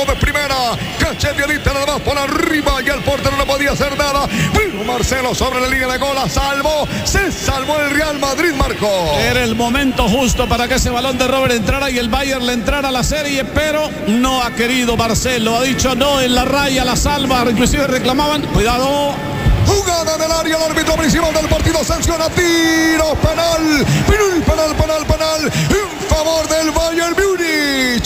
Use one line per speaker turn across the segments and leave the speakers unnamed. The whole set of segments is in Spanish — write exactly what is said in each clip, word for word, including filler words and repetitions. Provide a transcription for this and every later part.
pegó de primera. Cacheteadita nada más por arriba y el portero no podía hacer nada. Vino Marcelo sobre la línea de gol, salvó, se salvó el Real Madrid, Marco.
Era el momento justo para que ese balón de Robben entrara y el Bayern le entrara a la serie, pero no ha querido Marcelo, ha dicho no en la raya, la salva, inclusive reclamaban, cuidado.
Jugada del área, el árbitro principal del partido sanciona, tiro penal, penal, penal, penal, penal, en favor del Bayern Múnich.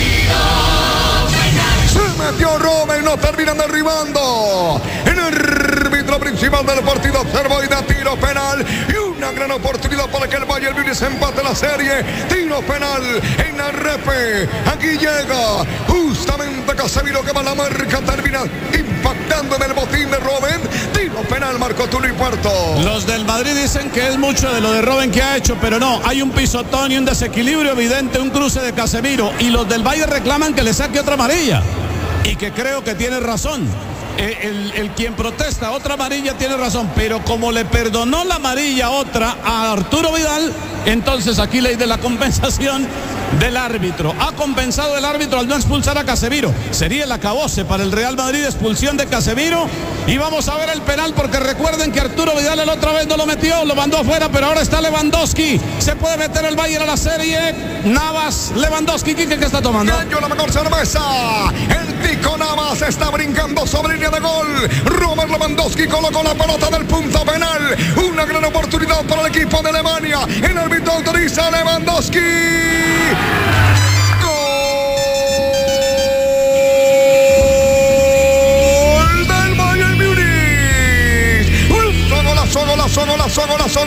Se metió Robben y no terminan derribando. El árbitro principal del partido observó y da tiro penal. Y una gran oportunidad para que el Bayern Múnich empate la serie. Tiro penal en la repe. Aquí llega justamente Casemiro que va a la marca. Termina impactando en el botín de Robben. Tiro penal, Marco Tulio y Puerto.
Los del Madrid dicen que es mucho de lo de Robben que ha hecho, pero no, hay un pisotón y un desequilibrio evidente, un cruce de Casemiro. Y los del Bayern reclaman que le saque otra amarilla. Y que creo que tiene razón. El, el, el quien protesta otra amarilla tiene razón, pero como le perdonó la amarilla otra a Arturo Vidal, entonces aquí ley de la compensación del árbitro. Ha compensado el árbitro al no expulsar a Casemiro. Sería el acabose para el Real Madrid, expulsión de Casemiro. Y vamos a ver el penal, porque recuerden que Arturo Vidal la otra vez no lo metió, lo mandó afuera, pero ahora está Lewandowski. Se puede meter el Bayern a la serie. Navas, Lewandowski, ¿qué, qué está tomando?
Gancho la mejor cerveza. El Tico Navas está brincando sobre línea de gol. Robert Lewandowski colocó la pelota del punto penal. Una gran oportunidad para el equipo de Alemania. El árbitro autoriza a Lewandowski. Golazo, golazo, golazo, golazo,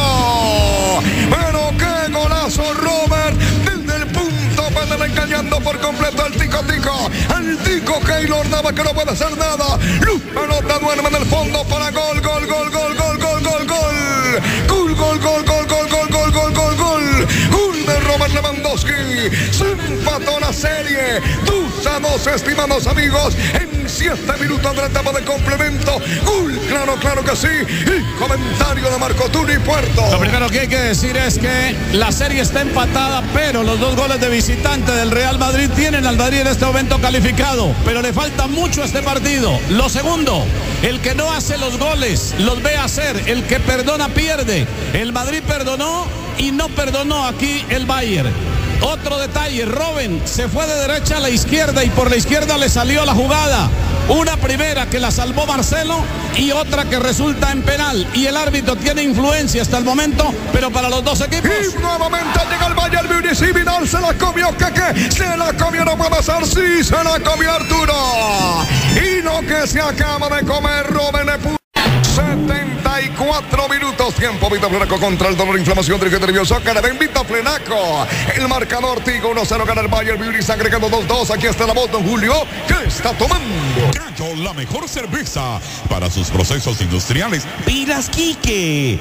golazo. Pero qué golazo, Robert. Desde el punto penal engañando por completo al Tico Tico. Al Tico Keylor Navas que no puede hacer nada. Luz, pelota duerme en el fondo para gol, gol, gol, gol, gol, gol, gol, gol. Gol, gol, gol, gol, gol, gol, gol, gol, gol, gol. Gol de Robert Lewandowski. Se empató la serie. dos a dos, estimados amigos. En siete minutos de la etapa de complemento. Gol, claro, claro que sí. Y comentario de Marco Tulio y Puerto.
Lo primero que hay que decir es que la serie está empatada, pero los dos goles de visitante del Real Madrid tienen al Madrid en este momento calificado, pero le falta mucho a este partido. Lo segundo, el que no hace los goles los ve hacer, el que perdona pierde. El Madrid perdonó y no perdonó aquí el Bayern. Otro detalle, Robben se fue de derecha a la izquierda y por la izquierda le salió la jugada. Una primera que la salvó Marcelo y otra que resulta en penal. Y el árbitro tiene influencia hasta el momento, pero para los dos equipos.
Y nuevamente llega el Bayern Múnich y Vidal se la comió. Keke, se la comió, no puede ser. Sí, se la comió Arturo. Y lo que se acaba de comer Robben de puta. setenta y cuatro minutos, tiempo Vitaflenaco contra el dolor, inflamación, trigo nervioso, Canadá, Vitaflenaco. El marcador Tigo uno cero gana el Bayern Múnich, agregando dos dos. Aquí está la voz de Julio, ¿qué está tomando?
Gallo, la mejor cerveza para sus procesos industriales. Pilas Quique.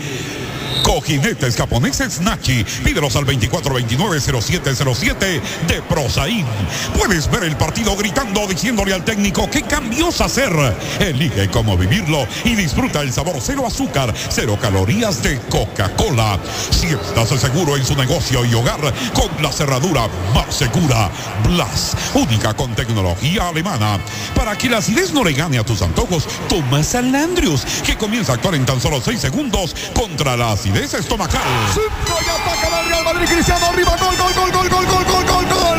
Cojinetes japoneses Nachi. Pídelos al veinticuatro veintinueve cero siete cero siete de Prosaín. Puedes ver el partido gritando, diciéndole al técnico qué cambios hacer. Elige cómo vivirlo y disfruta el sabor cero azúcar, cero calorías de Coca-Cola. Si estás seguro en su negocio y hogar, con la cerradura más segura, Blas, única con tecnología alemana. Para que la acidez no le gane a tus antojos, toma Salandrius, que comienza a actuar en tan solo seis segundos contra la acidez estomacal.
Centro y ataca del Real Madrid, Cristiano arriba, gol, gol, gol, gol, gol, gol, gol, gol, gol.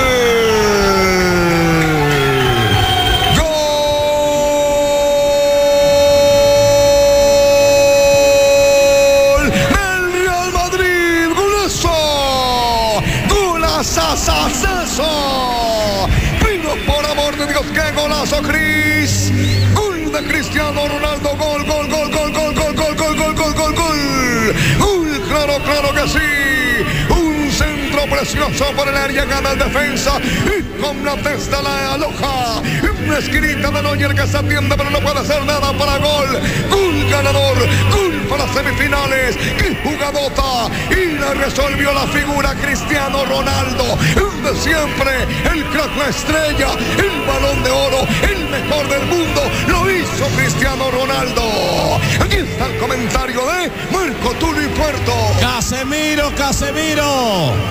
Pero por amor de Dios, qué golazo, Cris. Gol de Cristiano Ronaldo. Gol, gol, gol, gol, gol, gol, gol, gol, gol, gol, gol, gol. Gol, claro, claro que sí. Un centro precioso por el área, gana el defensa. Y con la testa la aloja. Una esquinita de Neuer que se atiende, pero no puede hacer nada para gol. Gol ganador. Gol para semifinales. ¡Qué jugadota! Y la resolvió la figura Cristiano Ronaldo. El de siempre, el crack, la estrella, el balón de oro, el mejor del mundo. Lo hizo Cristiano Ronaldo. Aquí está el comentario de Marco Tulio y Puerto.
Casemiro, Casemiro, que por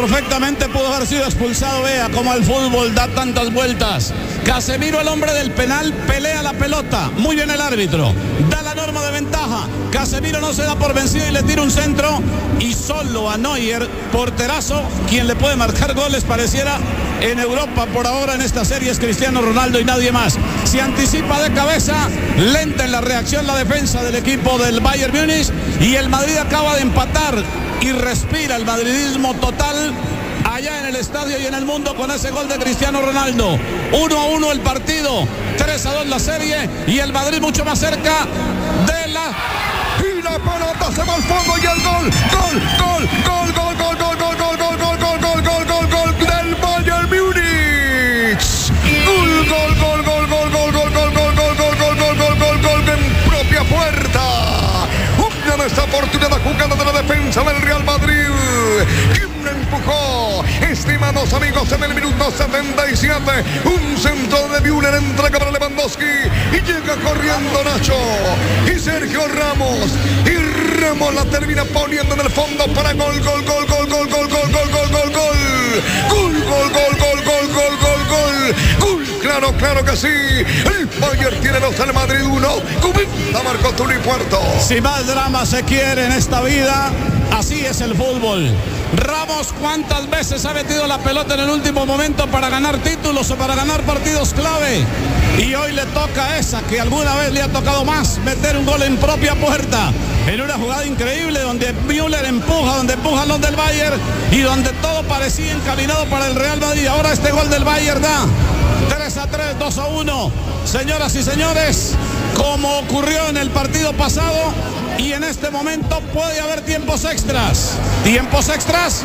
perfectamente pudo haber sido expulsado. Vea cómo el fútbol da tantas vueltas. Casemiro, el hombre del penal, pelea la pelota. Muy bien el árbitro. Da la norma de ventaja. Casemiro no se da por vencido y le tira un centro. Y solo a Neuer, porterazo, quien le puede marcar goles, pareciera, en Europa por ahora en esta serie es Cristiano Ronaldo y nadie más. Se anticipa de cabeza, lenta en la reacción la defensa del equipo del Bayern Múnich. Y el Madrid acaba de empatar y respira el madridismo total allá en el estadio y en el mundo con ese gol de Cristiano Ronaldo. uno a uno el partido, tres a dos la serie y el Madrid mucho más cerca de la...
Y la pelota se va al fondo y el gol, gol, gol, gol, gol, gol, gol, gol, gol, gol, gol, gol, gol, gol, gol, gol del Bayern Múnich. Gol, gol, gol, gol, gol, gol, gol, gol, gol, gol, gol, gol, gol, gol, gol, gol en propia puerta. Una desafortunada jugada de la defensa del Real Madrid. ¿Quién empujó? Estimados amigos, en el minuto setenta y siete, un centro de Müller entrega para Lewandowski y llega corriendo Nacho y Sergio Ramos. Y Ramos la termina poniendo en el fondo para gol, gol, gol, gol, gol, gol, gol, gol, gol, gol, gol. Gol, gol, gol, gol, gol, gol, gol, gol. Gol, claro, claro que sí. El Bayern tiene dos, el Madrid uno. Comienza Marco Tulio Puerto.
Si más drama se quiere en esta vida, así es el fútbol. Ramos, ¿cuántas veces ha metido la pelota en el último momento para ganar títulos o para ganar partidos clave? Y hoy le toca esa, que alguna vez le ha tocado más, meter un gol en propia puerta. En una jugada increíble donde Müller empuja, donde empujan los del Bayern y donde todo parecía encaminado para el Real Madrid. Ahora este gol del Bayern da tres a tres, dos a uno. Señoras y señores, como ocurrió en el partido pasado, y en este momento puede haber tiempos extras. ¿Tiempos extras?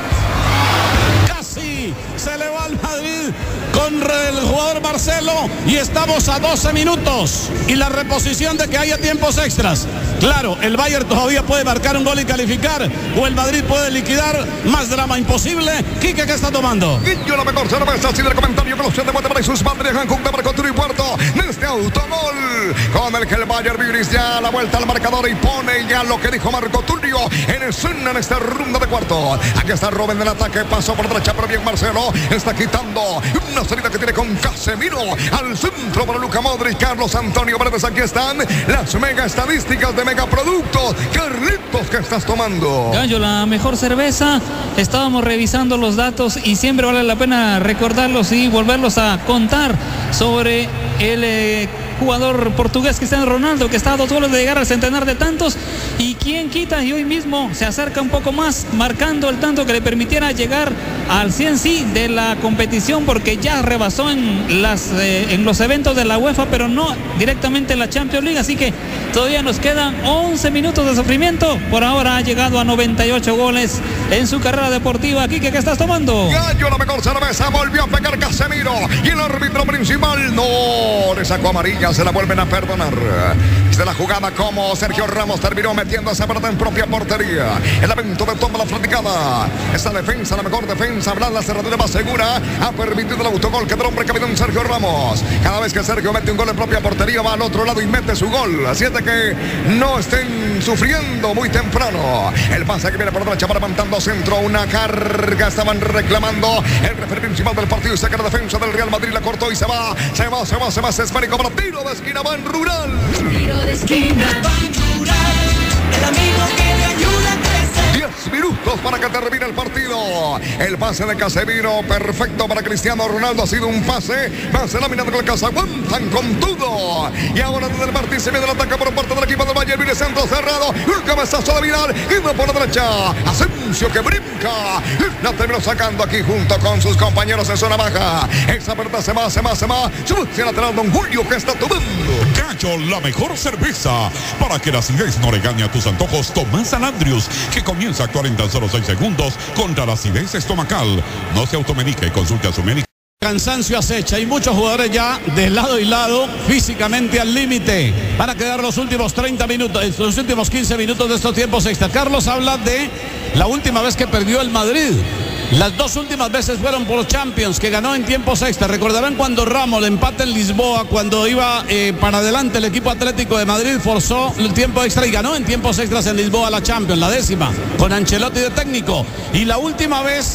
Casi se le va al Madrid con el jugador Marcelo y estamos a doce minutos y la reposición de que haya tiempos extras. Claro, el Bayern todavía puede marcar un gol y calificar, o el Madrid puede liquidar. Más drama imposible. Quique, ¿qué está tomando?
Y yo la mejor cerveza, así del comentario que los de Guatemala y sus madres han con Marco Tulio Puerto de este autogol con el que el Bayern Múnich ya la vuelta al marcador y pone ya lo que dijo Marco Tulio en escena en esta ronda de cuarto. Aquí está Robben del ataque, pasó por derecha, pero bien Marcelo está quitando una salida que tiene con Casemiro al centro para Luka Modric, Carlos Antonio Paredes. Aquí están las mega estadísticas de megaproductos. Carlitos, ¿qué estás tomando?
Gallo, la mejor cerveza. Estábamos revisando los datos y siempre vale la pena recordarlos y volverlos a contar sobre el eh, jugador portugués Cristiano Ronaldo, que está a dos goles de llegar al centenar de tantos, y quien quita y hoy mismo se acerca un poco más, marcando el tanto que le permitiera llegar al cien sí de la competición, porque ya rebasó en, las, eh, en los eventos de la UEFA, pero no directamente en la Champions League, así que todavía nos quedan once minutos de sufrimiento. Por ahora ha llegado a noventa y ocho goles en su carrera deportiva. Quique, ¿qué estás tomando?
Gallo, la mejor cerveza, volvió a pegar Casemiro y el árbitro principal no le sacó amarilla, se la vuelven a perdonar. De la jugada como Sergio Ramos terminó metiendo esa pelota en propia portería. El evento de toma la fanaticada. Esa defensa, la mejor defensa, la cerradura más segura, ha permitido el autogol que del hombre capitán Sergio Ramos. Cada vez que Sergio mete un gol en propia portería, va al otro lado y mete su gol. Así es de que no estén sufriendo muy temprano. El pase que viene por derecha para levantando centro, una carga, estaban reclamando el referee principal del partido y saca la defensa del Real Madrid, la cortó y se va, se va, se va, se va, se esférico para tiro de esquina, Ban Rural.
Tiro de esquina, Ban Rural, el amigo que le ayuda a crecer.
diez minutos para que termine el partido. El pase de Casemiro, perfecto para Cristiano Ronaldo. Ha sido un pase más laminado que el casa. Aguantan con todo. Y ahora desde el Martín se viene el ataque por parte del equipo del Bayern. Viene centro cerrado. Un cabezazo de Vidal. Y va por la derecha. Asensio que brinca. La terminó sacando aquí junto con sus compañeros en zona baja. Esa pelota se va, se va, se va. Sube lateral Don Julio que está tomando.
Gallo, la mejor cerveza. Para que la acidez no le gane a tus antojos, toma San Andrews, que comienza a actuar en tan solo seis segundos contra la acidez estomacal. No se automedique, consulte a su médico.
Cansancio acecha y muchos jugadores ya de lado y lado, físicamente al límite. Van a quedar los últimos treinta minutos, los últimos quince minutos de estos tiempos extra. Carlos habla de la última vez que perdió el Madrid. Las dos últimas veces fueron por Champions, que ganó en tiempos extra. Recordarán cuando Ramos le empata en Lisboa, cuando iba eh, para adelante el equipo Atlético de Madrid, forzó el tiempo extra y ganó en tiempos extras en Lisboa la Champions, la décima, con Ancelotti de técnico. Y la última vez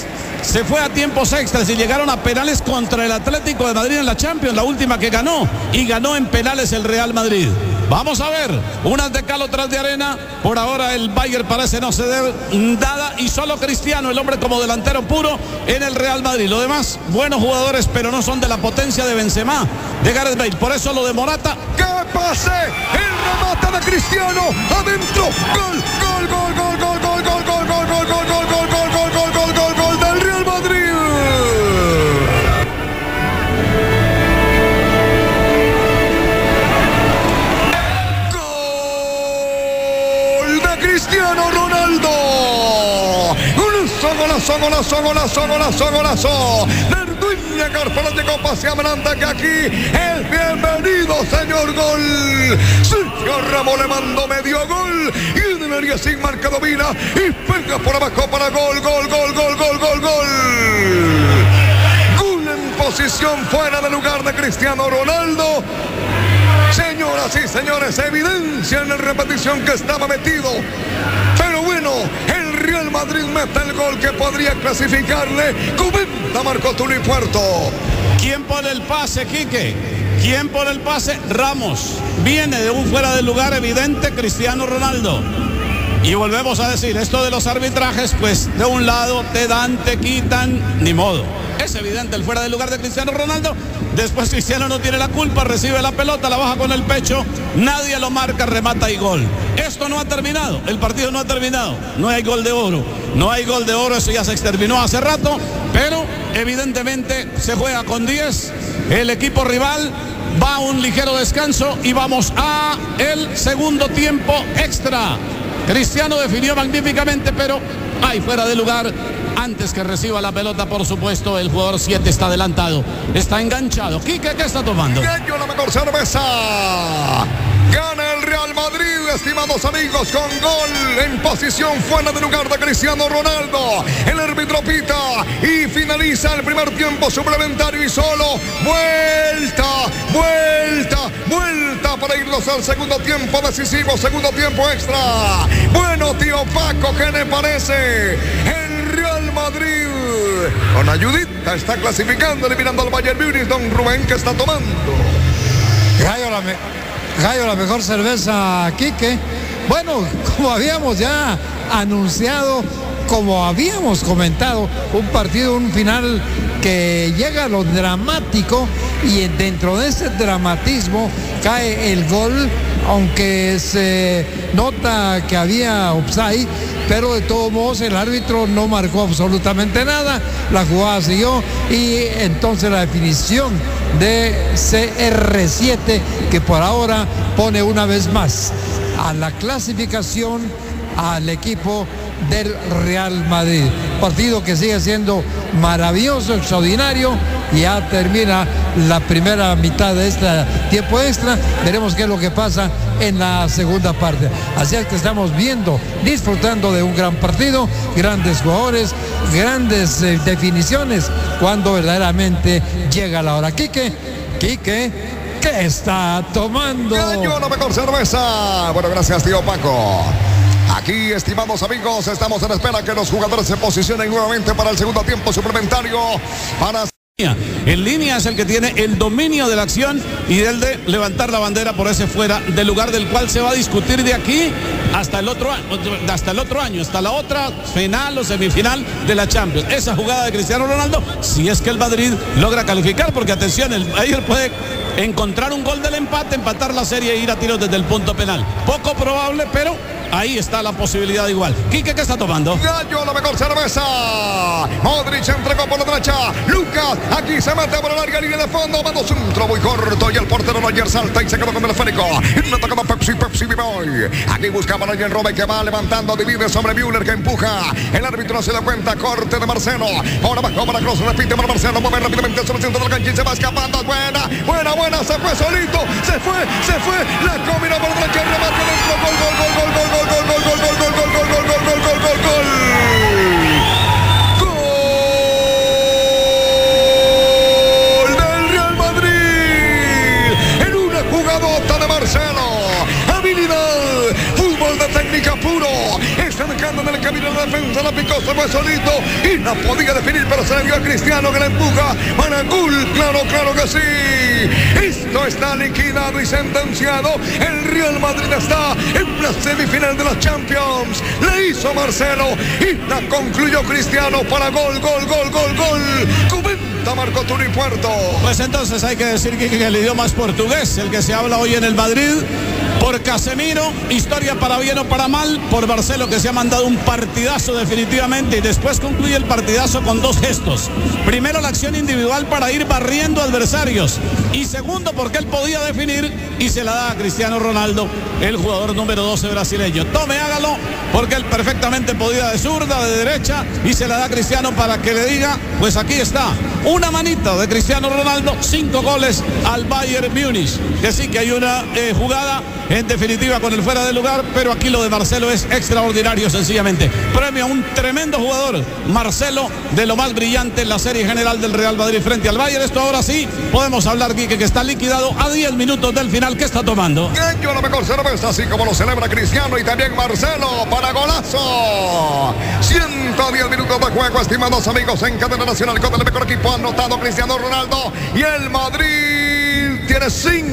se fue a tiempos extras y llegaron a penales contra el Atlético de Madrid en la Champions, la última que ganó, y ganó en penales el Real Madrid. Vamos a ver, unas de cal, otras de arena. Por ahora el Bayern parece no ceder nada y solo Cristiano, el hombre como delantero puro en el Real Madrid. Lo demás, buenos jugadores, pero no son de la potencia de Benzema, de Gareth Bale. Por eso lo de Morata.
¡Que pase! El remate de Cristiano, adentro, gol, gol, gol, gol, gol, gol, gol, gol, gol, gol, gol, gol, gol, gol, gol, gol, gol, gol, gol del Real Madrid. Cristiano Ronaldo, golazo, golazo, golazo, golazo, golazo, Nerduña Garfala llegó hacia adelante, que aquí es bienvenido, señor gol. Sergio Ramos le mandó medio gol y debería sin marca domina y pega por abajo para gol, gol, gol, gol, gol, gol, gol. Gol en posición fuera de lugar de Cristiano Ronaldo. Señoras y señores, evidencia en la repetición que estaba metido. Pero bueno, el Real Madrid mete el gol que podría clasificarle. Comenta Marco Tulio Puerto.
¿Quién pone el pase, Quique? ¿Quién pone el pase? Ramos. Viene de un fuera de lugar evidente Cristiano Ronaldo. Y volvemos a decir, esto de los arbitrajes, pues de un lado te dan, te quitan, ni modo. Es evidente el fuera de lugar de Cristiano Ronaldo. Después Cristiano no tiene la culpa, recibe la pelota, la baja con el pecho, nadie lo marca, remata y gol. Esto no ha terminado, el partido no ha terminado, no hay gol de oro, no hay gol de oro, eso ya se exterminó hace rato, pero evidentemente se juega con diez, el equipo rival va a un ligero descanso y vamos a el segundo tiempo extra. Cristiano definió magníficamente, pero hay fuera de lugar. Antes que reciba la pelota, por supuesto, el jugador siete está adelantado, está enganchado. Quique, ¿qué está tomando?
Gallo, la mejor cerveza. Gana el Real Madrid, estimados amigos, con gol en posición fuera de lugar de Cristiano Ronaldo. El árbitro pita y finaliza el primer tiempo suplementario y solo vuelta, vuelta, vuelta para irnos al segundo tiempo decisivo, segundo tiempo extra. Bueno, tío Paco, ¿qué le parece? El Real Madrid con ayudita está clasificando, eliminando al Bayern Múnich. Don Rubén, ¿qué está tomando?
Gallo, la, me Gallo, la mejor cerveza, Quique. Bueno, como habíamos ya anunciado, como habíamos comentado, un partido, un final que llega a lo dramático, y dentro de ese dramatismo cae el gol, aunque se nota que había offside, pero de todos modos el árbitro no marcó absolutamente nada, la jugada siguió y entonces la definición de C R siete, que por ahora pone una vez más a la clasificación al equipo del Real Madrid. Partido que sigue siendo maravilloso, extraordinario. Ya termina la primera mitad de este tiempo extra. Veremos qué es lo que pasa en la segunda parte. Así es que estamos viendo, disfrutando de un gran partido, grandes jugadores, grandes eh, definiciones, cuando verdaderamente llega la hora. Quique, Quique, ¿qué está tomando?
Gallo, la mejor cerveza. Bueno, gracias, tío Paco. Aquí, estimados amigos, estamos en espera que los jugadores se posicionen nuevamente para el segundo tiempo suplementario. Para...
En línea es el que tiene el dominio de la acción y el de levantar la bandera por ese fuera del lugar, del cual se va a discutir de aquí hasta el otro año, hasta el otro año, hasta la otra final o semifinal de la Champions. Esa jugada de Cristiano Ronaldo, si es que el Madrid logra calificar, porque atención, el Bayern puede encontrar un gol del empate, empatar la serie e ir a tiros desde el punto penal. Poco probable, pero ahí está la posibilidad igual. Quique, ¿qué está tomando?
Gallo, la mejor cerveza. Modric entregó por la derecha. Lucas, aquí se mete por la larga línea de fondo. Manda un centro muy corto y el portero Neuer salta y se quedó con el esférico. No tocando Pepsi, Pepsi, Boy. Aquí buscaba Neuer, Robben, que va levantando, divide sobre Müller, que empuja. El árbitro no se da cuenta. Corte de Marcelo. Ahora abajo para Kroos, repite para Marcelo. Mueve rápidamente sobre el centro del cancha y se va escapando. Buena, buena, buena. Se fue solito. Se fue, se fue. La combinó por la derecha. Remate dentro. Gol, gol, gol, gol, gol, gol. Gol, gol, gol, gol, gol, gol, gol, gol, gol, gol, gol, gol, gol. Gol del Real Madrid. En una jugadota de Marcelo. Habilidad, fútbol de técnica puro. Está dejando en el camino de la defensa, la picó, se fue solito y no podía definir, pero se le dio a Cristiano que la empuja para gol. Claro, claro que sí. Esto está liquidado y sentenciado. El Real Madrid está en la semifinal de la Champions. Le hizo Marcelo y la concluyó Cristiano para gol, gol, gol, gol, gol. Comenta Marco Tulio Puerto.
Pues entonces hay que decir que, que el idioma es portugués, el que se habla hoy en el Madrid. Por Casemiro, historia para bien o para mal. Por Marcelo, que se ha mandado un partidazo definitivamente, y después concluye el partidazo con dos gestos. Primero, la acción individual para ir barriendo adversarios, y segundo, porque él podía definir y se la da a Cristiano Ronaldo, el jugador número doce brasileño. Tome, hágalo, porque él perfectamente podía de zurda, de derecha, y se la da a Cristiano para que le diga, pues aquí está, una manita de Cristiano Ronaldo, cinco goles al Bayern Múnich. Que sí que hay una eh, jugada en definitiva con el fuera de lugar, pero aquí lo de Marcelo es extraordinario, sencillamente. Premio a un tremendo jugador, Marcelo, de lo más brillante en la serie general del Real Madrid frente al Bayern. Esto ahora sí, podemos hablar, Quique, que está liquidado a diez minutos del final. ¿Qué está tomando?
Yo la mejor cerveza, así como lo celebra Cristiano y también Marcelo, para golazo. ciento diez minutos de juego, estimados amigos, en cadena nacional con el mejor equipo anotado Cristiano Ronaldo, y el Madrid tiene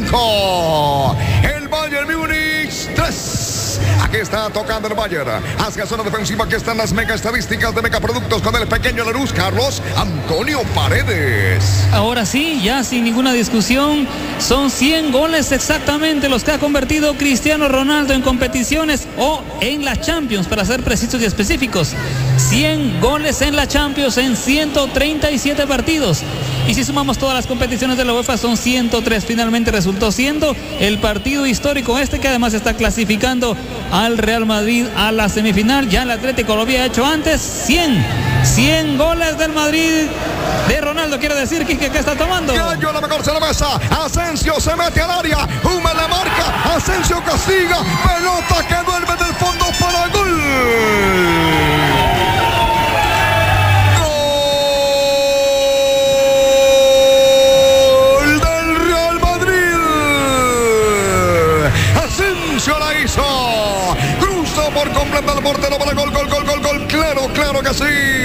cinco. El Bayern Múnich tres. Aquí está tocando el Bayern hacia zona defensiva. Aquí están las mega estadísticas de Megaproductos con el pequeño Leruz, Carlos Antonio Paredes.
Ahora sí, ya sin ninguna discusión, son cien goles exactamente los que ha convertido Cristiano Ronaldo en competiciones o en la Champions, para ser precisos y específicos. cien goles en la Champions en ciento treinta y siete partidos. Y si sumamos todas las competiciones de la UEFA son ciento tres. Finalmente resultó siendo el partido histórico este, que además está clasificando al Real Madrid a la semifinal. Ya el Atlético lo había hecho antes. cien. cien goles del Madrid de Ronaldo. Quiere decir, Quique, ¿qué está tomando?
Gallo, la mejor cerveza. Asensio se mete al área. Uma la marca. Asensio castiga. Pelota que vuelve del fondo para gol. La hizo, cruzó por completo al portero para gol, gol, gol, gol, gol, claro, claro que sí.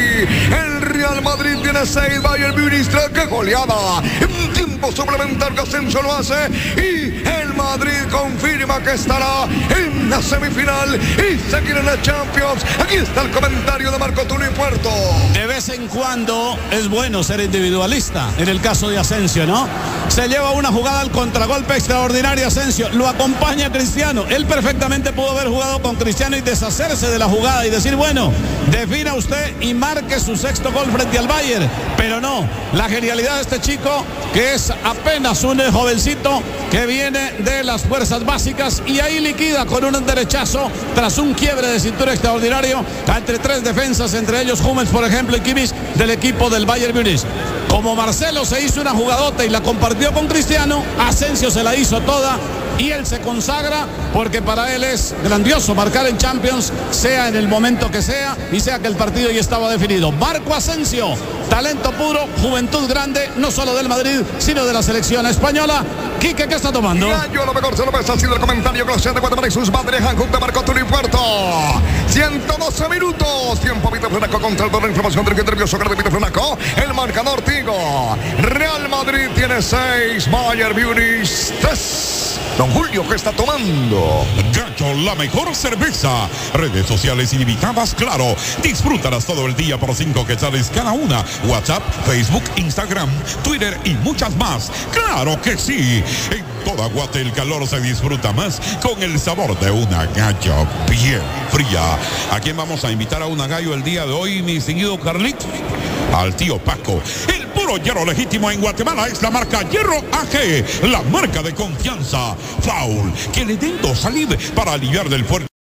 El Real Madrid tiene seis, Bayern Múnich tres. ¡Qué goleada! En tiempo suplementario Asensio lo hace y el Madrid confirma que estará en la semifinal y seguirá en la Champions. Aquí está el comentario de Marco Tulio Puerto.
De vez en cuando es bueno ser individualista, en el caso de Asensio, ¿no? Se lleva una jugada al contragolpe extraordinario Asensio, lo acompaña Cristiano. Él perfectamente pudo haber jugado con Cristiano y deshacerse de la jugada y decir, bueno, defina usted y marque su sexto gol frente al Bayern, pero no, la genialidad de este chico, que es apenas un jovencito que viene de las fuerzas básicas, y ahí liquida con un derechazo tras un quiebre de cintura extraordinario entre tres defensas, entre ellos Hummels, por ejemplo, y Kimmich del equipo del Bayern Múnich. Como Marcelo se hizo una jugadota y la compartió con Cristiano, Asensio se la hizo toda y él se consagra, porque para él es grandioso marcar en Champions, sea en el momento que sea y sea que el partido ya estaba definido. Marco Asensio, talento puro, juventud grande, no solo del Madrid, sino de la selección española. Quique, ¿qué está tomando?
Gallo, lo mejor cerveza, ha sido el comentario que de Guatemala y sus madres, junto a Marco Tulio Puerto. ciento doce minutos, tiempo Vito Frenaco contra el dolor, información del que nervioso, que Vito Frenaco, el marcador Tigo. Real Madrid tiene seis, Bayern Múnich tres. Don Julio, ¿qué está tomando?
Gallo, la mejor cerveza. Redes sociales ilimitadas, claro. Disfrútalas todo el día por cinco quetzales cada una. WhatsApp, Facebook, Instagram, Twitter y muchas más. ¡Claro que sí! En toda Guate el calor se disfruta más con el sabor de una Gallo bien fría. ¿A quién vamos a invitar a una Gallo el día de hoy, mi distinguido Carlito? Al tío Paco. El puro hierro legítimo en Guatemala es la marca Hierro A G, la marca de confianza. Foul, que le den dos salid para aliviar del fuerte.